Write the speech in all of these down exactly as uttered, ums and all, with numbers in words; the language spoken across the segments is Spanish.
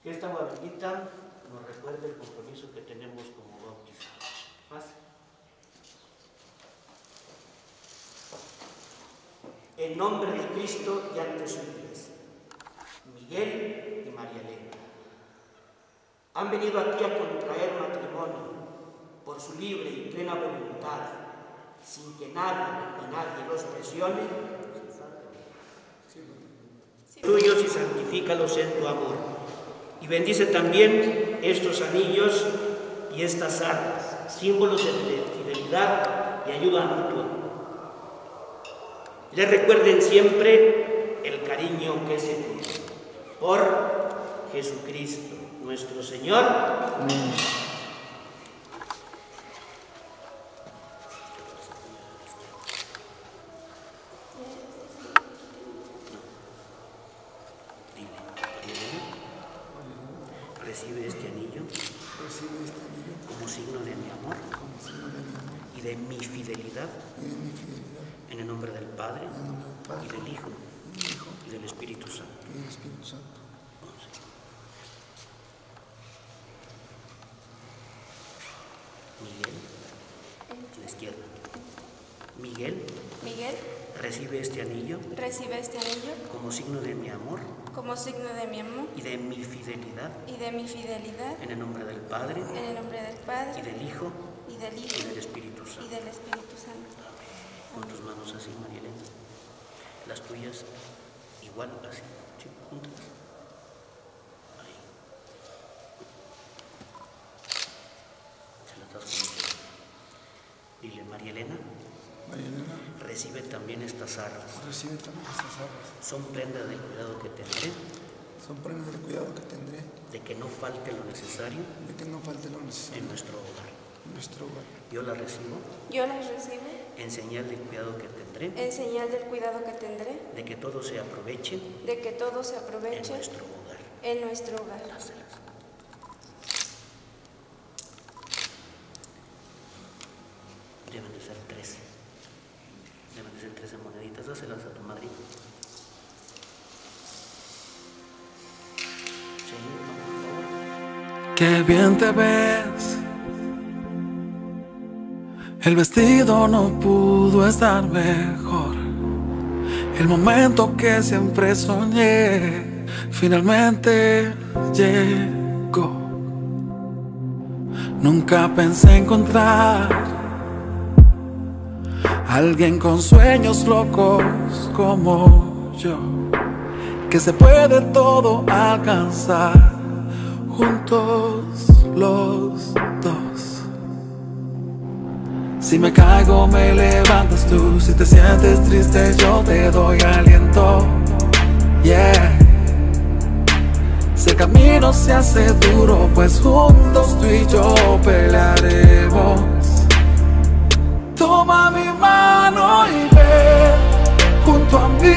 Que esta agua bendita nos recuerde el compromiso que tenemos como bautizados. Paz. En nombre de Cristo y ante su iglesia, Miguel y María Elena han venido aquí a contraer matrimonio por su libre y plena voluntad, sin que nada ni nadie los presione. Tuyos y santifícalos en tu amor. Y bendice también estos anillos y estas armas, símbolos de fidelidad y ayuda mutua. Les recuerden siempre el cariño que se tiene. Por Jesucristo, nuestro Señor. Amén. Recibe este anillo, Recibe este anillo como signo de mi amor, como signo de mi amor y de mi fidelidad, y de mi fidelidad en el nombre del Padre, en el nombre del Padre y del Hijo, y del, Hijo y del Espíritu Santo. Y del Espíritu Santo. Miguel, a la izquierda. Miguel, Miguel, recibe este anillo, recibe este anillo como signo de mi amor, como signo de mi amor y de mi fidelidad, y de mi fidelidad en el nombre del Padre, en el nombre del Padre y del Hijo, y del Hijo y del Espíritu Santo. y del Espíritu Santo. Con tus manos así, María Elena. Las tuyas igual así, ¿sí? Juntas. Ahí. Se las das juntas. Dile, María Elena. María Elena, recibe también estas arras. Recibe también estas arras. Son prenda del cuidado que tendré. Son prenda del cuidado que tendré. De que no falte lo necesario. De que no falte lo necesario. En nuestro hogar. En nuestro hogar. Yo las recibo. Yo las recibo. En señal del cuidado que tendré. En señal del cuidado que tendré. De que todo se aproveche. De que todo se aproveche. En nuestro hogar. En nuestro hogar. Dáselas. Deben de ser trece. Deben de ser trece moneditas. Dáselas a tu madrina. Sí, por favor. Qué bien te ves. El vestido no pudo estar mejor. El momento que siempre soñé finalmente llegó. Nunca pensé encontrar a alguien con sueños locos como yo, que se puede todo alcanzar juntos los dos. Si me caigo me levantas tú, si te sientes triste yo te doy aliento. Yeah. Si el camino se hace duro, pues juntos tú y yo pelearemos. Toma mi mano y ven junto a mí,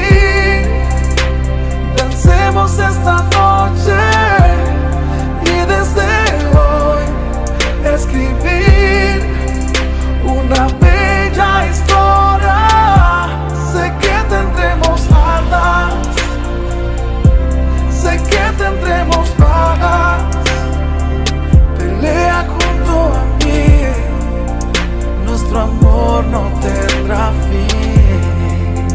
dancemos esta noche y desde hoy escribir una bella historia. Sé que tendremos altas, sé que tendremos bajas. Pelea junto a mí, nuestro amor no tendrá fin.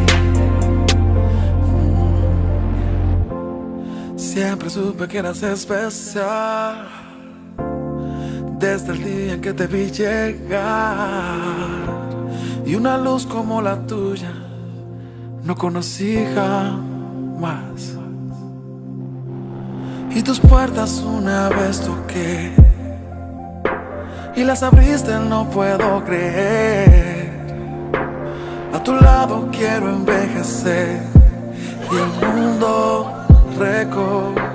Siempre supe que eras especial, desde el día en que te vi llegar. Y una luz como la tuya no conocí jamás. Y tus puertas una vez toqué y las abriste, no puedo creer. A tu lado quiero envejecer y el mundo recorrer.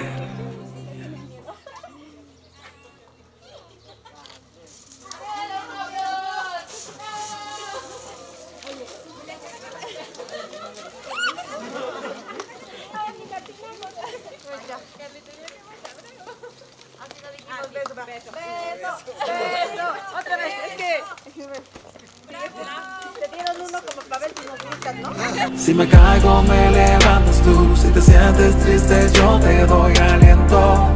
Beso, beso, beso, otra vez, es que te dieron uno como para ver si nos gustan, ¿no? Si me caigo me levantas tú, si te sientes triste yo te doy aliento.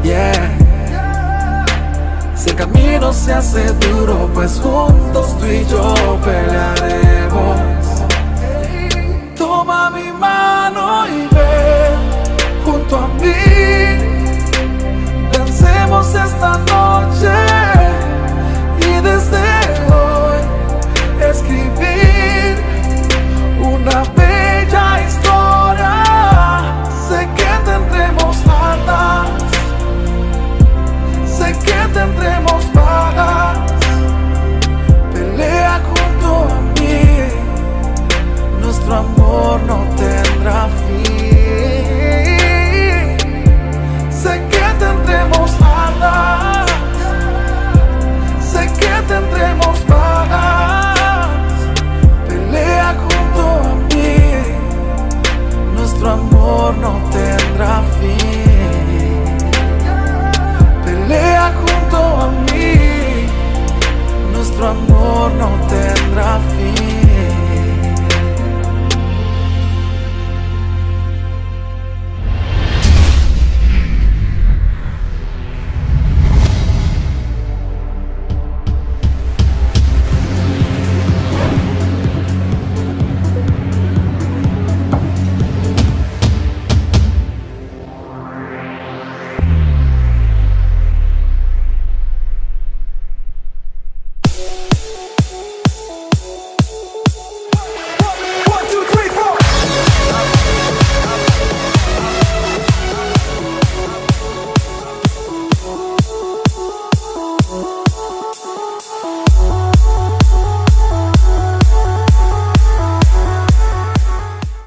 yeah. Si el camino se hace duro, pues juntos tú y yo pelearemos. Toma mi mano y ve